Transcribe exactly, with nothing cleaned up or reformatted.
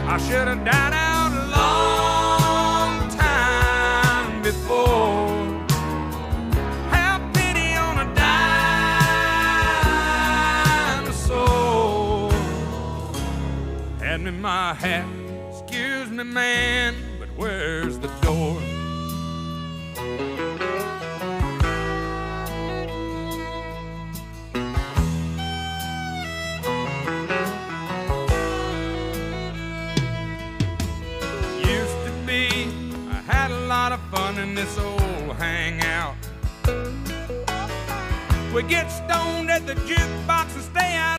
I should have died out a long time before. Have pity on a dinosaur. Hand me my hat, excuse me, man, but where's the door? Lot of fun in this old hangout. We get stoned at the jukebox and stay out